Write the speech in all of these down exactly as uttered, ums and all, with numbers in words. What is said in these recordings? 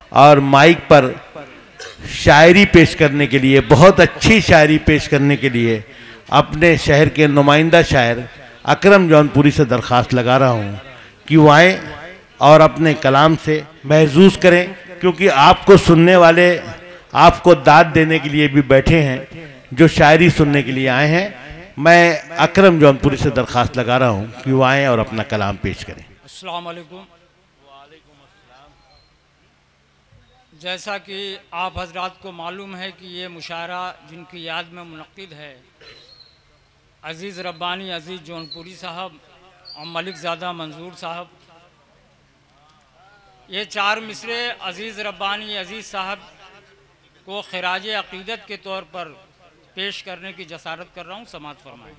और माइक पर शायरी पेश करने के लिए, बहुत अच्छी शायरी पेश करने के लिए अपने शहर के नुमाइंदा शायर अकरम जौनपुरी से दरख्वास्त लगा रहा हूँ कि वो आएँ और अपने कलाम से महसूस करें, क्योंकि आपको सुनने वाले आपको दाद देने के लिए भी बैठे हैं, जो शायरी सुनने के लिए आए हैं। मैं अकरम जौनपुरी से दरख्वास्त लगा रहा हूँ कि वो आएँ और अपना कलाम पेश करें। अस्सलाम वालेकुम। जैसा कि आप हजरात को मालूम है कि ये मुशायरा जिनकी याद में मुनक्किद है, अज़ीज़ रब्बानी अज़ीज़ जौनपुरी साहब और मलिक ज़ादा मंजूर साहब, ये चार मिसरे अज़ीज़ रब्बानी अज़ीज़ साहब को खिराज अक़ीदत के तौर पर पेश करने की जसारत कर रहा हूँ, समात फरमाएं।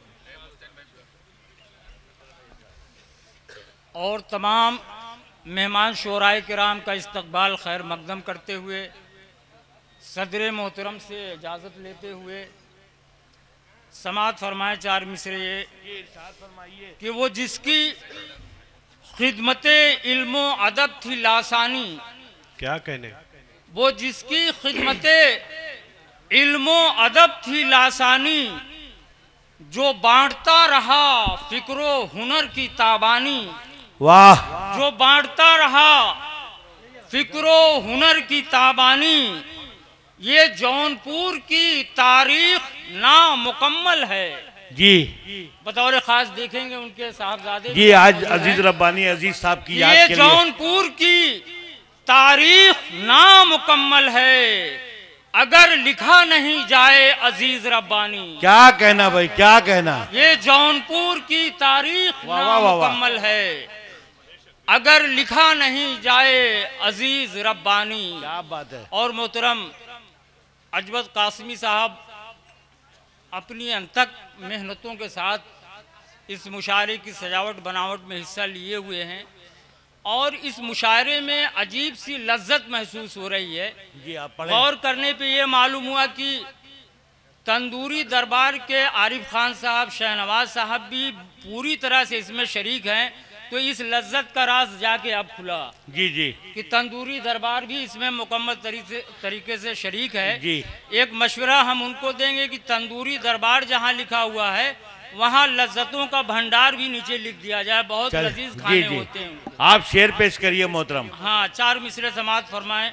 और तमाम मेहमान शोराए किराम का इस्तकबाल खैर मकदम करते हुए, सदर मोहतरम से इजाज़त लेते हुए समात फरमाए चार मिसरे ये कि वो जिसकी खिदमते इल्मो अदब थी लासानी, क्या कहने, वो जिसकी खिदमते इल्मो अदब थी लासानी, जो बांटता रहा फिक्रो हुनर की ताबानी। वाह। जो बांटता रहा फिक्रो हुनर की ताबानी, ये जौनपुर की तारीख नामुकम्मल है। जी बतौर खास देखेंगे उनके साहबजादे जी, आज अजीज रब्बानी अजीज साहब की याद ये के लिए जौनपुर की तारीख नामुकम्मल है, अगर लिखा नहीं जाए अजीज रब्बानी। क्या कहना भाई, क्या कहना। ये जौनपुर की तारीख नामुकम्मल है, अगर लिखा नहीं जाए अजीज रब्बानी। क्या बात है। और मोहतरम अजमत कासमी साहब अपनी अनथक मेहनतों के साथ इस मुशायरे की सजावट बनावट में हिस्सा लिए हुए हैं और इस मुशायरे में अजीब सी लज्जत महसूस हो रही है। जी आप गौर करने पे ये मालूम हुआ कि तंदूरी दरबार के आरिफ खान साहब, शहनवाज साहब भी पूरी तरह से इसमें शरीक हैं, तो इस लज्जत का राज जाके अब खुला। जी जी कि तंदूरी दरबार भी इसमें मुकम्मल तरीके तरीके से शरीक है। जी। एक मशवरा हम उनको देंगे कि तंदूरी दरबार जहाँ लिखा हुआ है वहाँ लज्जतों का भंडार भी नीचे लिख दिया जाए, बहुत लजीज खाने जी, जी। होते हैं। आप शेर पेश करिए मोहतरम। हाँ, चार मिसरे समात फरमाएं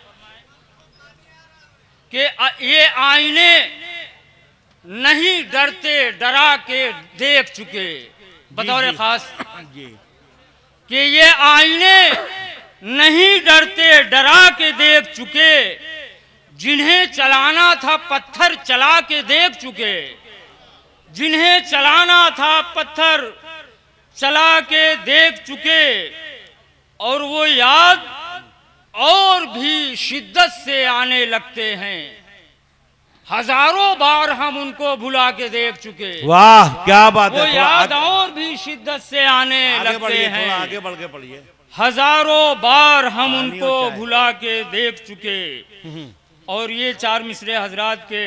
कि ये आईने नहीं डरते डरा के देख चुके, बतौर खास जी, कि ये आईने नहीं डरते डरा के देख चुके, जिन्हें चलाना था पत्थर चला के देख चुके, जिन्हें चलाना था पत्थर चला के देख चुके, और वो याद और भी शिद्दत से आने लगते हैं, हजारों बार हम उनको भुला के देख चुके। वाह क्या बात है। वो याद और भी शिद्दत से आने लगते हैं, आगे बढ़ के पढ़िए। हजारों बार हम उनको भुला के देख चुके। और ये चार मिसरे हजरात के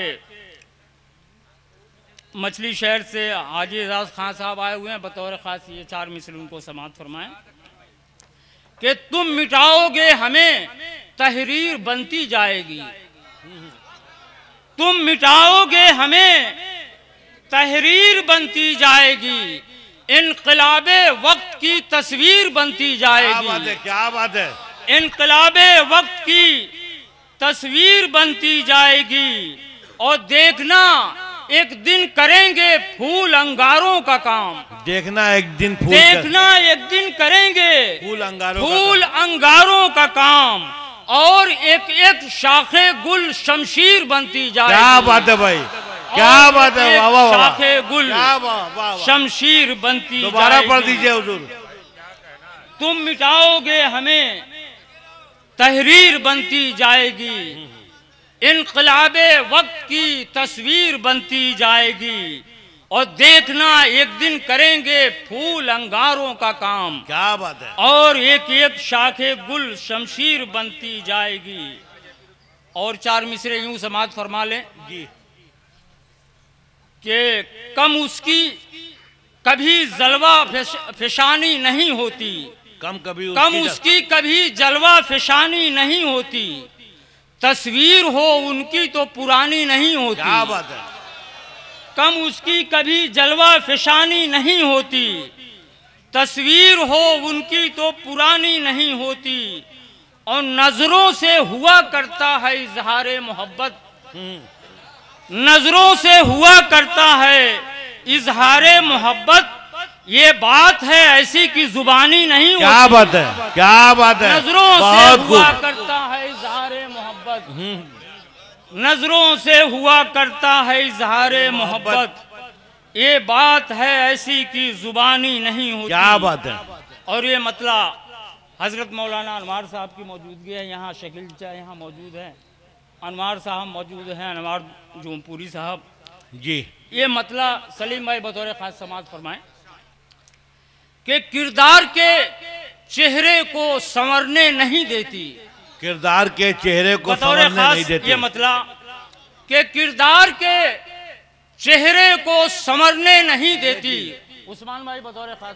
मछली शहर से हाजी एजाज खान साहब आए हुए हैं, बतौर खास ये चार मिसरे उनको समात फरमाएं कि तुम मिटाओगे हमें तहरीर बनती जाएगी, तुम मिटाओगे हमें तहरीर बनती जाएगी, इनकलाबे वक्त की तस्वीर बनती जाएगी। क्या बात है, क्या बात है। इनकलाबे वक्त की तस्वीर बनती जाएगी, और देखना एक दिन करेंगे फूल अंगारों का काम। देखना एक दिन फूल देखना एक दिन करेंगे फूल अंगारों फूल अंगारों का काम, और एक एक शाखे गुल शमशीर बनती जाएगी। क्या बात है भाई, क्या बात है। वाह वाह, शाखे गुल क्या वाह वाह, शमशीर बनती जाएगी। दोबारा पढ़ दीजिए हुजूर। तुम मिटाओगे हमें तहरीर बनती जाएगी, इनकलाबे वक्त की तस्वीर बनती जाएगी, और देखना एक दिन करेंगे फूल अंगारों का काम। क्या बात है। और एक एक शाखे गुल शमशीर बनती जाएगी। और चार मिसरे यूं समात फरमा लें जी कि कम उसकी कभी जलवा फिशानी नहीं होती, कम कभी कम उसकी कभी जलवा फिशानी नहीं होती, तस्वीर हो उनकी तो पुरानी नहीं होती। क्या बात है। कम उसकी कभी जलवा फिशानी नहीं होती, तस्वीर हो उनकी तो पुरानी नहीं होती, और नजरों से हुआ करता है इजहारे मोहब्बत, नजरों से हुआ करता है इजहारे मोहब्बत। ये बात है ऐसी कि जुबानी नहीं होती। क्या बात है, क्या बात है। नजरों से हुआ करता है इजहारे मोहब्बत, नजरों से हुआ करता है इजहारे मोहब्बत। ये बात है ऐसी कि जुबानी नहीं होती। क्या बात है। और ये मतलब हजरत मौलाना अनवार साहब की मौजूदगी है यहाँ, शकील चा यहाँ मौजूद है, अनवार साहब मौजूद हैं, अनवार जौनपुरी साहब जी। ये मतलब सलीम भाई बतौर खास समाज फरमाएं कि किरदार के चेहरे को संवरने नहीं देती, किरदार के चेहरे को संवरने नहीं देती। ये मतलब कि किरदार के चेहरे को संवरने नहीं देती। उस्मान भाई बतौर खास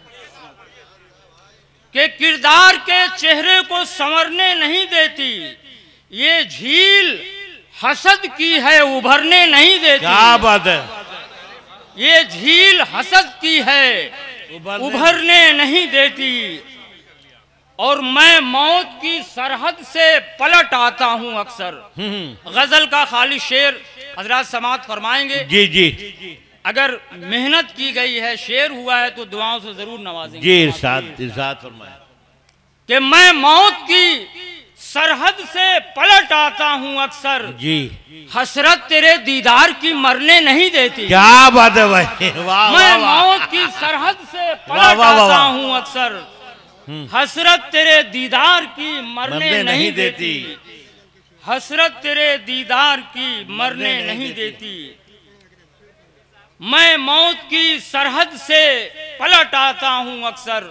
के किरदार के चेहरे को संवरने नहीं देती, ये झील हसद की है उभरने नहीं देती। क्या बात है। ये झील हसद की है उभरने, उभरने नहीं देती, और मैं मौत की सरहद से पलट आता हूं अक्सर। गजल का खाली शेर हजरात समात फरमाएंगे। जी जी। अगर मेहनत की गई है, शेर हुआ है, तो दुआओं से जरूर नवाजेंगे। जी इरशाद इरशाद फरमाएं कि मैं मौत की सरहद से पलट आता हूं अक्सर, जी हसरत तेरे दीदार की मरने नहीं देती। क्या बात है भाई, वाह। मैं मौत की सरहद से पलट आता हूं अक्सर, हसरत तेरे दीदार की मरने नहीं देती, हसरत तेरे दीदार की मरने नहीं देती। मैं मौत की सरहद से पलट आता हूं अक्सर,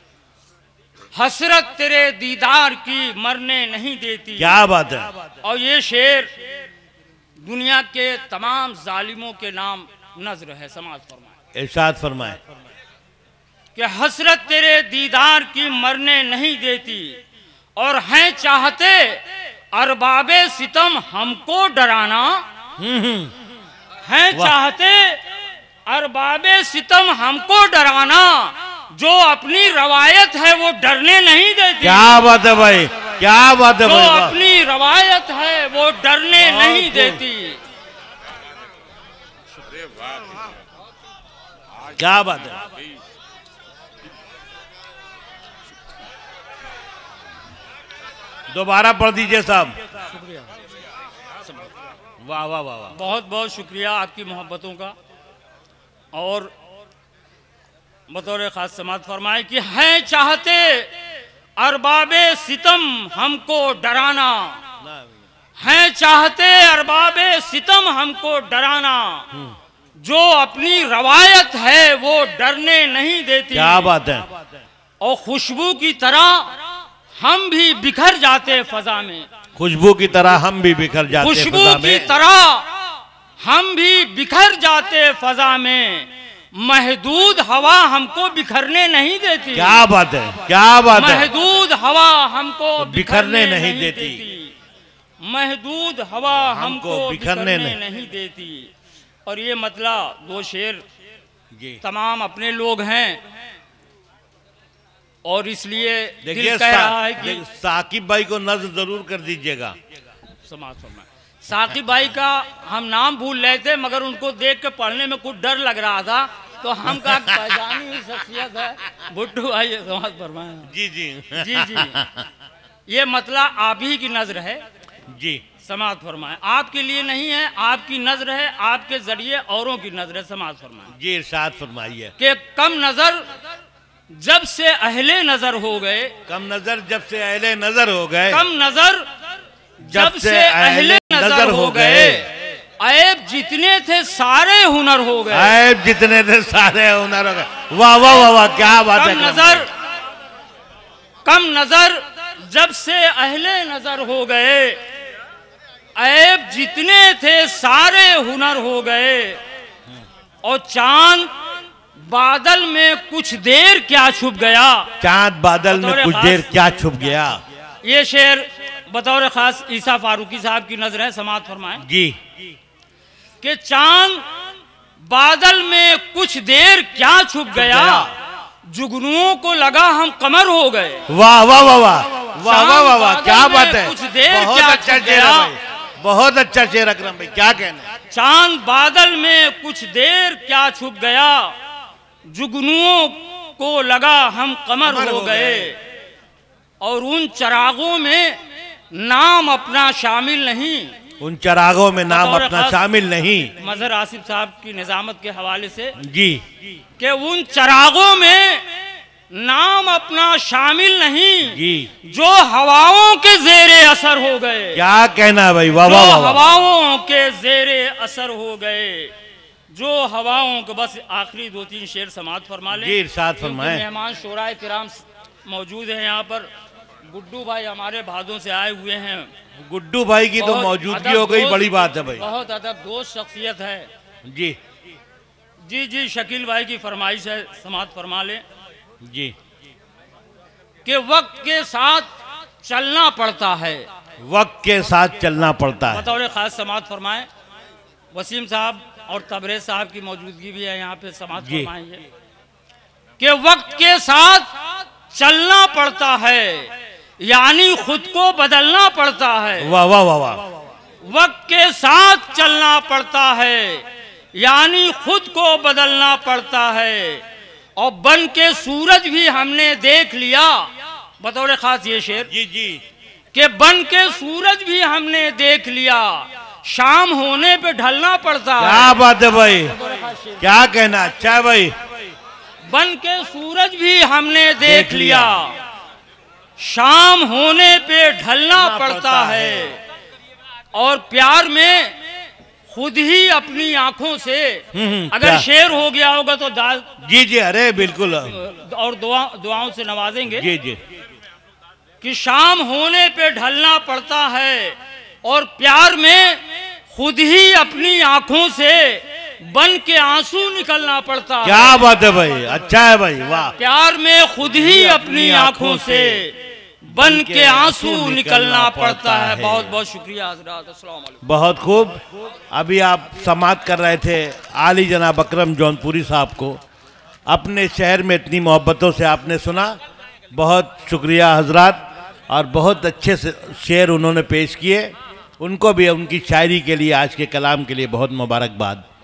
हसरत तेरे दीदार की मरने नहीं देती। क्या बात है। और ये शेर दुनिया के तमाम जालिमों के नाम नजर है। समाज फरमाए, इरशाद फरमाए कि हसरत तेरे दीदार की मरने नहीं देती, और हैं चाहते अरबाबे सितम हमको डराना, हैं चाहते अरबाबे सितम हमको डराना, जो अपनी रवायत है वो डरने नहीं देती। क्या बात है भाई, क्या बात है जो भाई। अपनी रवायत है वो डरने नहीं देती। क्या बात है। दोबारा पढ़ दीजिए साहब। शुक्रिया, वाह वाह वाह वाह। बहुत बहुत शुक्रिया आपकी मोहब्बतों का। और बतौर खास समात फरमाए कि हैं चाहते अरबाबे सितम हमको डराना, हैं चाहते अरबाबे सितम हमको डराना, जो अपनी रवायत है वो डरने नहीं देती। क्या बात है। और खुशबू की तरह हम भी बिखर जाते फजा में, खुशबू की तरह हम भी बिखर जाते खुशबू फजा की में। तरह हम भी बिखर जाते फजा में, महदूद हवा हमको बिखरने नहीं देती। क्या बात है, क्या बात है। महदूद हवा हमको बिखरने नहीं देती, महदूद हवा हमको बिखरने नहीं देती। और ये मतलब दो शेर तमाम अपने लोग हैं, और इसलिए दिल कह रहा है कि साकिब भाई को नज़र जरूर कर दीजिएगा। समाज फरमाए। साकिब भाई का हम नाम भूल रहे थे, मगर उनको देख के पढ़ने में कुछ डर लग रहा था, तो हम का पहचानी हुई शख्सियत है भुट्टू भाई। समाज फरमाए। जी जी जी जी। ये मतलब आप ही की नजर है जी। समाज फरमाए। आपके लिए नहीं है, आपकी नजर है, आपके जरिए औरों की नजर है। समाज फरमाए। जी इरशाद फरमाइए कि कम नजर जब से अहले नजर हो गए, कम नजर जब से अहले नजर हो गए, कम नजर जब से अहले नजर हो गए, ऐब जितने थे सारे हुनर हो गए, ऐब जितने थे सारे हुनर हो गए। वाह वाह वाह वाह, क्या बात है। कम नजर कम नजर जब से अहले नजर हो गए, ऐब जितने थे सारे हुनर हो गए, और चांद बादल में कुछ देर क्या छुप गया, चांद बादल में कुछ देर क्या छुप गया। ये शेर बतौर खास ईसा फारूकी साहब की नजर है, समाअत फरमाएं जी। कि चांद बादल में कुछ देर क्या छुप गया, जुगनुओं को लगा हम कमर हो गए। वाह वाह वाह वाह वाह वाह वाह वाह, क्या बात है, कुछ देर बहुत क्या अच्छा शेर है भाई, बहुत अच्छा शेर अकरम भाई, क्या कहना। चांद बादल में कुछ देर क्या छुप गया, जुगनुओं को लगा हम कमर हो गए, और उन चरागों में नाम अपना शामिल नहीं, उन चरागों में नाम अपना शामिल नहीं। मजहर आसिफ साहब की निजामत के हवाले से जी, कि उन चरागों में नाम अपना शामिल नहीं जी, जो हवाओं के जेरे असर हो गए। क्या कहना भाई, वाह वाह वाह, हवाओं के जेरे असर हो गए, जो हवाओं के। बस आखिरी दो तीन शेर समाअत फरमा लें। जी, इरशाद फरमाएं। मेहमान शोराए किराम मौजूद हैं यहाँ पर। गुड्डू भाई हमारे भादों से आए हुए हैं। गुड्डू भाई की तो मौजूदगी हो गई, बड़ी बात है भाई, बहुत अदब दोस्त शख्सियत है। जी जी जी, शकील भाई की फरमाइश है, समाअत फरमा लें जी। कि वक्त के साथ चलना पड़ता है, वक्त के साथ चलना पड़ता है। बतौर खास समाअत फरमाएं। वसीम साहब और तबरेज साहब की मौजूदगी भी है यहाँ पे, समाअत फरमाएंगे कि वक्त के साथ चलना पड़ता है, यानी खुद को बदलना पड़ता है। वाह वाह वाह वाह, वक्त के साथ चलना पड़ता है, यानी खुद को बदलना पड़ता है, और बन के सूरज भी हमने देख लिया। बतौर खास ये शेर जी जी, कि बन के सूरज भी हमने देख लिया, शाम होने पे ढलना पड़ता है। क्या बात है भाई, क्या कहना, अच्छा है भाई। बन के सूरज भी हमने देख लिया, शाम होने पे ढलना पड़ता है, और प्यार में खुद ही अपनी आंखों से, अगर शेर हो गया होगा तो दाल। जी जी, अरे बिल्कुल, और दुआ दुआओं से नवाजेंगे। जी जी, कि शाम होने पे ढलना पड़ता है, और प्यार में खुद ही अपनी आंखों से बन के आंसू निकलना पड़ता है। क्या बात है भाई, अच्छा है भाई, वाह। प्यार में खुद ही अपनी आंखों से बन के आंसू निकलना पड़ता है। बहुत बहुत शुक्रिया हजरात, अस्सलाम वालेकुम। बहुत खूब। अभी आप समाअत कर रहे थे आली जनाब अकरम जौनपुरी साहब को, अपने शहर में इतनी मोहब्बतों से आपने सुना, बहुत शुक्रिया हजरात, और बहुत अच्छे से शेर उन्होंने पेश किए। उनको भी उनकी शायरी के लिए, आज के कलाम के लिए बहुत मुबारकबाद।